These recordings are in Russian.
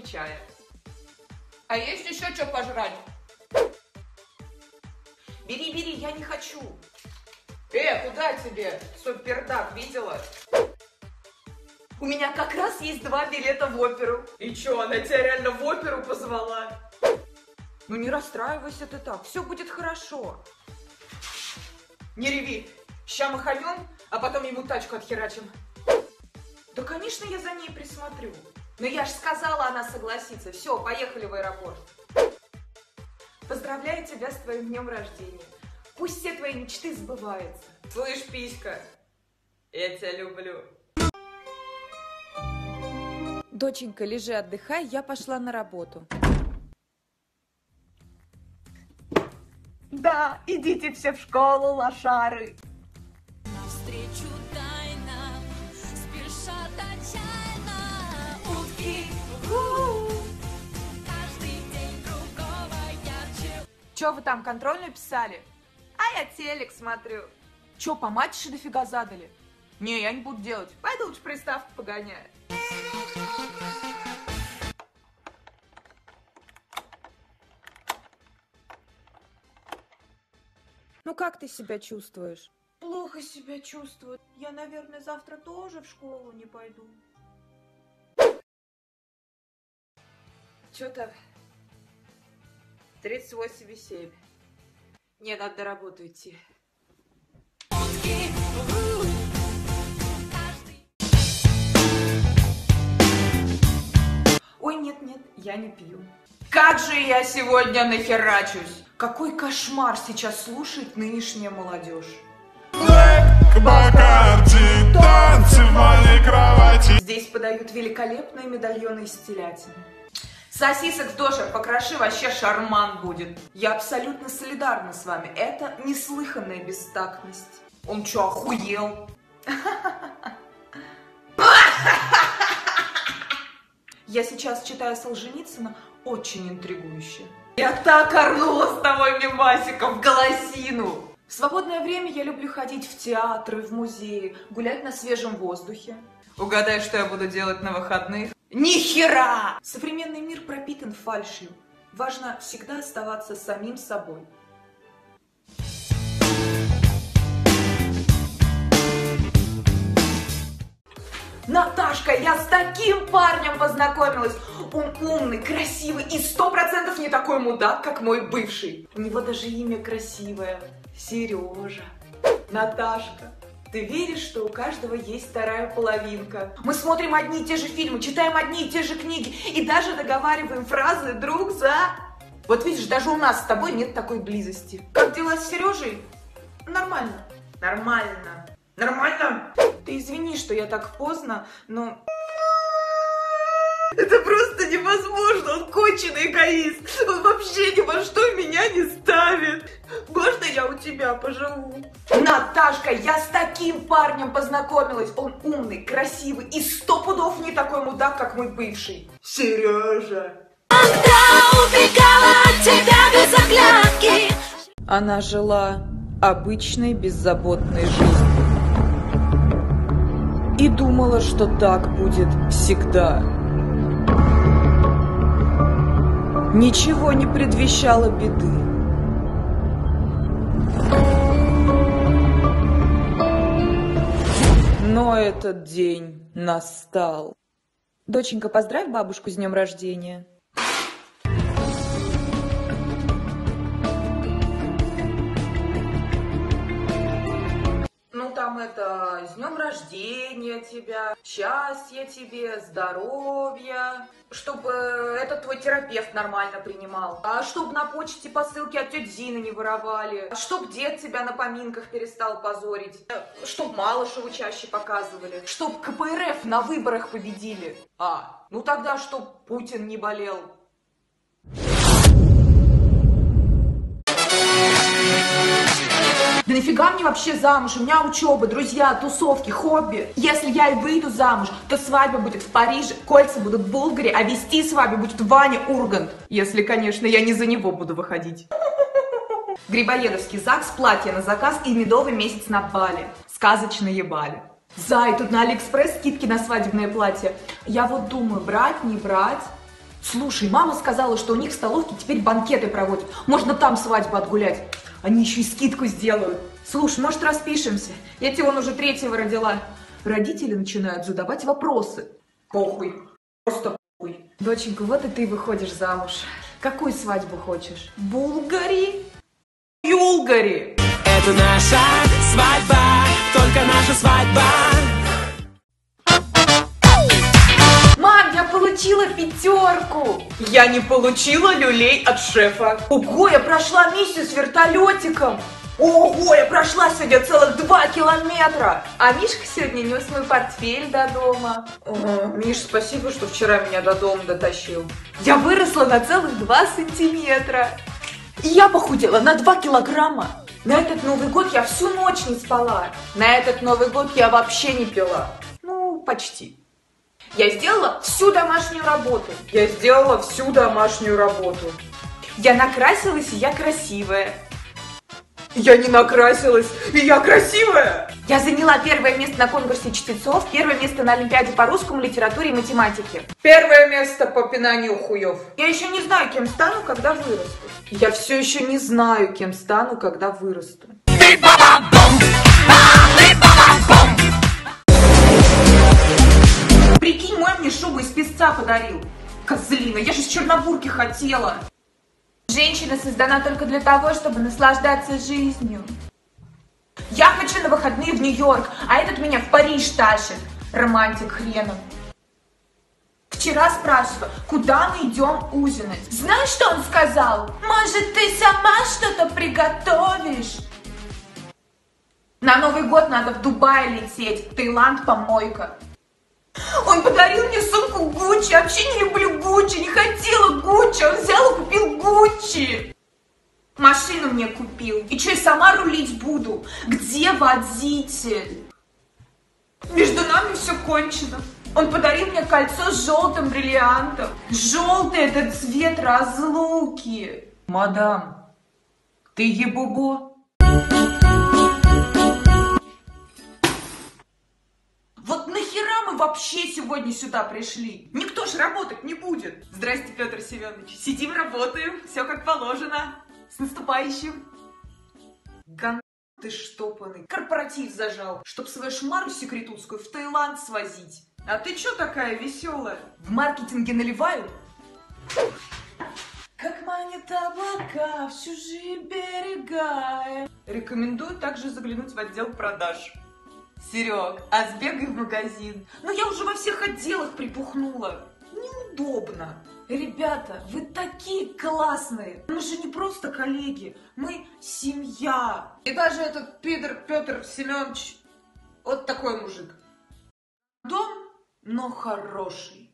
чая. А есть еще что пожрать? Бери, бери, я не хочу. Куда тебе? Супердак, видела? У меня как раз есть 2 билета в оперу. И чё, она тебя реально в оперу позвала? Ну не расстраивайся ты так, все будет хорошо. Не реви, ща мы ходем, а потом ему тачку отхерачим. Да, конечно, я за ней присмотрю. Но я ж сказала, она согласится. Все, поехали в аэропорт. Поздравляю тебя с твоим днем рождения. Пусть все твои мечты сбываются. Слышь, писька, я тебя люблю. Доченька, лежи, отдыхай, я пошла на работу. Да, идите все в школу, лошары. Навстречу тайна, спешат отчаянно утки. Каждый день другого ярче. Че вы там, контрольную писали? А я телек смотрю. Че, по матчу дофига задали? Не, я не буду делать. Пойду лучше приставку погоняю. Ну как ты себя чувствуешь? Плохо себя чувствую. Я, наверное, завтра тоже в школу не пойду. Что-то 38,7. Не, надо на работу идти. Ой, нет, я не пью. Как же я сегодня нахерачусь? Какой кошмар сейчас слушает нынешняя молодежь. Бакарди, танцы в моей кровати. Здесь подают великолепные медальоны из телятины. Сосисок в дошах покроши, вообще шарман будет. Я абсолютно солидарна с вами. Это неслыханная бестактность. Он что, охуел? Я сейчас читаю Солженицына, очень интригующе. Я так орнула с того мемасика в голосину. В свободное время я люблю ходить в театры, в музеи, гулять на свежем воздухе. Угадай, что я буду делать на выходных? Ни хера! Современный мир пропитан фальшью. Важно всегда оставаться самим собой. Наташка, я с таким парнем познакомилась. Он умный, красивый и 100% не такой мудак, как мой бывший. У него даже имя красивое. Сережа. Наташка, ты веришь, что у каждого есть вторая половинка? Мы смотрим одни и те же фильмы, читаем одни и те же книги и даже договариваем фразы друг за... Вот видишь, даже у нас с тобой нет такой близости. Как дела с Сережей? Нормально. Нормально. Нормально? Ты извини, что я так поздно, но... Это просто невозможно, он конченый эгоист. Он вообще ни во что меня не ставит. Можно я у тебя поживу? Наташка, я с таким парнем познакомилась. Он умный, красивый и 100 пудов не такой мудак, как мой бывший. Сережа. Убегала от тебя без оглядки. Она жила обычной беззаботной жизнью и думала, что так будет всегда. Ничего не предвещало беды. Но этот день настал. Доченька, поздравь бабушку с днем рождения. Ну там это, с днем рождения тебя, счастья тебе, здоровья, чтобы этот твой терапевт нормально принимал, а чтобы на почте посылки от тети Зины не воровали, чтоб дед тебя на поминках перестал позорить, чтоб Малышеву чаще показывали, чтоб КПРФ на выборах победили. Ну тогда чтоб Путин не болел. Да нафига мне вообще замуж? У меня учеба, друзья, тусовки, хобби. Если я и выйду замуж, то свадьба будет в Париже, кольца будут в Болгаре, а вести свадьбу будет Ваня Ургант. Если, конечно, я не за него буду выходить. Грибоедовский ЗАГС, платье на заказ и медовый месяц на Бали. Сказочные Бали. Зай, тут на Алиэкспресс скидки на свадебное платье. Я вот думаю, брать, не брать. Слушай, мама сказала, что у них в столовке теперь банкеты проводят. Можно там свадьбу отгулять. Они еще и скидку сделают. Слушай, может, распишемся? Я тебе вон уже 3-го родила. Родители начинают задавать вопросы. Похуй. Просто похуй. Доченька, вот и ты выходишь замуж. Какую свадьбу хочешь? Булгари? Юлгари? Это наша свадьба, только наша свадьба. Мам, я получила 5. Я не получила люлей от шефа. Ого, я прошла миссию с вертолетиком. Ого, я прошла сегодня целых 2 километра. А Мишка сегодня нес мой портфель до дома. Миш, спасибо, что вчера меня до дома дотащил. Я выросла на целых 2 сантиметра. И я похудела на 2 килограмма. На этот Новый год я всю ночь не спала. На этот Новый год я вообще не пила. Ну, почти. Я сделала всю домашнюю работу. Я накрасилась, и я красивая. Я не накрасилась, и я красивая. Я заняла 1-е место на конкурсе чтецов, 1-е место на Олимпиаде по русскому, литературе и математике. 1-е место по пинанию хуев. Я еще не знаю, кем стану, когда вырасту. Я все еще не знаю, кем стану, когда вырасту. Прикинь, мой мне шубу из песца подарил. Козлина, я же с Чернобурки хотела. Женщина создана только для того, чтобы наслаждаться жизнью. Я хочу на выходные в Нью-Йорк, а этот меня в Париж тащит. Романтик хренов. Вчера спрашивала, куда мы идем ужинать. Знаешь, что он сказал? Может, ты сама что-то приготовишь? На Новый год надо в Дубай лететь, в Таиланд помойка. Он подарил мне сумку Гуччи. Я вообще не люблю Гуччи, не хотела Гуччи. Он взял и купил Гуччи. Машину мне купил. И что, я сама рулить буду? Где водитель? Между нами все кончено. Он подарил мне кольцо с желтым бриллиантом. Желтый — это цвет разлуки. Мадам, ты ебубо? Вот нахера мы вообще сегодня сюда пришли? Никто ж работать не будет. Здрасте, Петр Семенович. Сидим, работаем. Все как положено. С наступающим. Ган ты штопанный. Корпоратив зажал, чтоб свою шмару секретутскую в Таиланд свозить. А ты чё такая веселая? В маркетинге наливают? Как манит облака в чужие берега. Рекомендую также заглянуть в отдел продаж. Серег, а сбегай в магазин. Но я уже во всех отделах припухнула. Неудобно. Ребята, вы такие классные. Мы же не просто коллеги, мы семья. И даже этот Петр Семенович, вот такой мужик. Дом, но хороший.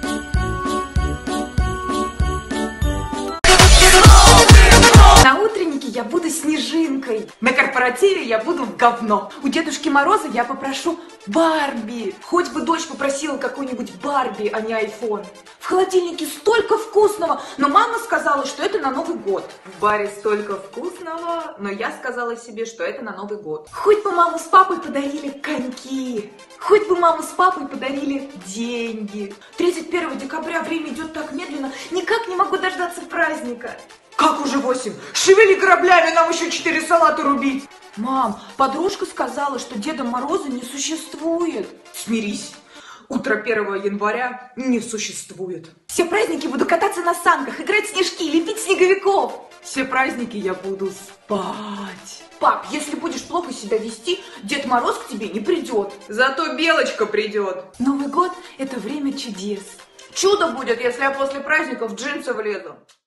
На утреннике я буду снежинкой. На корпоративе я буду говно. У Дедушки Мороза я попрошу Барби. Хоть бы дочь попросила какую-нибудь Барби, а не айфон. В холодильнике столько вкусного, но мама сказала, что это на Новый год. В баре столько вкусного, но я сказала себе, что это на Новый год. Хоть бы мама с папой подарили коньки. Хоть бы мама с папой подарили деньги. 31 декабря время идет так медленно, никак не могу дождаться праздника. Как уже 8? Шевели кораблями, нам еще 4 салата рубить. Мам, подружка сказала, что Деда Мороза не существует. Смирись. Утро 1 января не существует. Все праздники буду кататься на санках, играть в снежки, лепить снеговиков. Все праздники я буду спать. Пап, если будешь плохо себя вести, Дед Мороз к тебе не придет. Зато Белочка придет. Новый год — это время чудес. Чудо будет, если я после праздников в джинсы влезу.